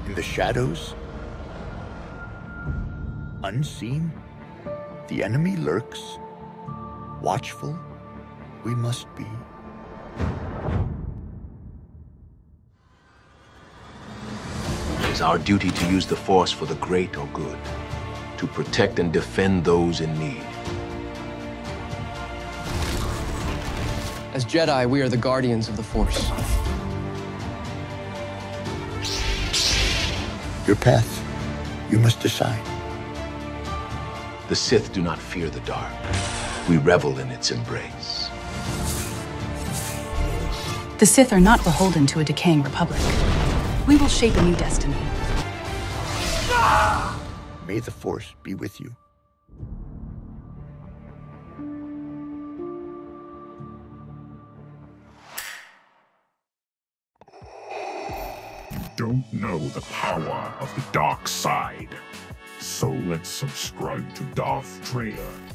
In the shadows, unseen, the enemy lurks. Watchful, we must be. It is our duty to use the Force for the great or good, to protect and defend those in need. As Jedi, we are the guardians of the Force. Your path, you must decide. The Sith do not fear the dark. We revel in its embrace. The Sith are not beholden to a decaying republic. We will shape a new destiny. May the Force be with you. You don't know the power of the dark side. So let's subscribe to Darth Vader.